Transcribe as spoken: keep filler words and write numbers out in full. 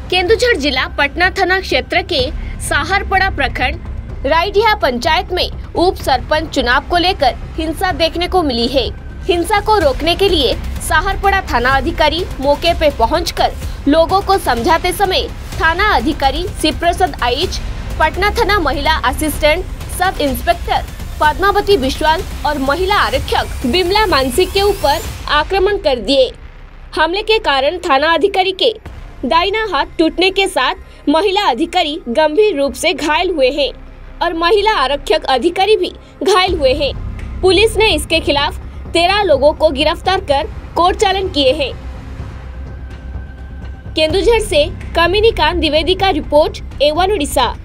केंदुझर जिला पटना थाना क्षेत्र के साहरपड़ा प्रखंड राइडिया पंचायत में उप सरपंच चुनाव को लेकर हिंसा देखने को मिली है। हिंसा को रोकने के लिए साहरपड़ा थाना अधिकारी मौके पे पहुंचकर लोगों को समझाते समय थाना अधिकारी शिवप्रसाद आइच, पटना थाना महिला assistant sub inspector Padmavati Vishwal और महिला आरक्षक बिमला मानसिक के ऊपर आक्रमण कर दिए। हमले के कारण थाना अधिकारी के दाहिना हाथ टूटने के साथ महिला अधिकारी गंभीर रूप से घायल हुए हैं और महिला आरक्षक अधिकारी भी घायल हुए हैं। पुलिस ने इसके खिलाफ तेरह लोगों को गिरफ्तार कर कोर्ट चालान किए हैं। केंदुझर से कमिनीकांत द्विवेदी का रिपोर्ट ए वन उड़ीसा।